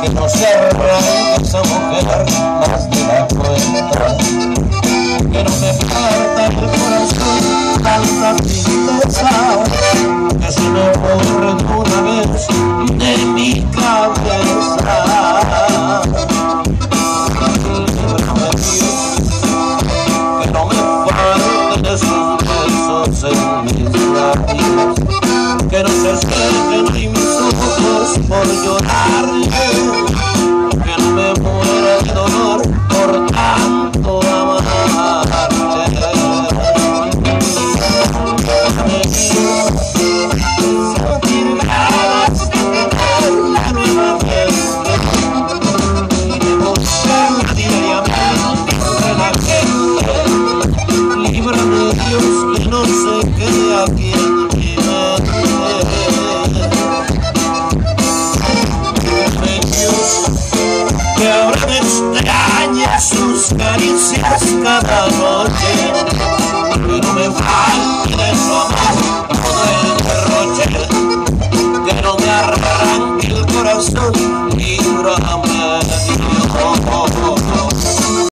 que no se arranque esa mujer más de la cuenta, que no me parta el corazón tanta tristeza, que se me borre de una vez de mi cabeza. Líbrame Dios, que no me falten esos besos en mis labios, que no se sequen ni mis ojos por llorarle, que no me muera de dolor por tanto amarte. Sentir ganas de tenerla nuevamente y de buscarla diariamente entre la gente. Líbrame Dios, que no se quede aquí en mi mente. Líbrame Dios, que ahora me extrañe sus caricias cada noche, que no me falte su amor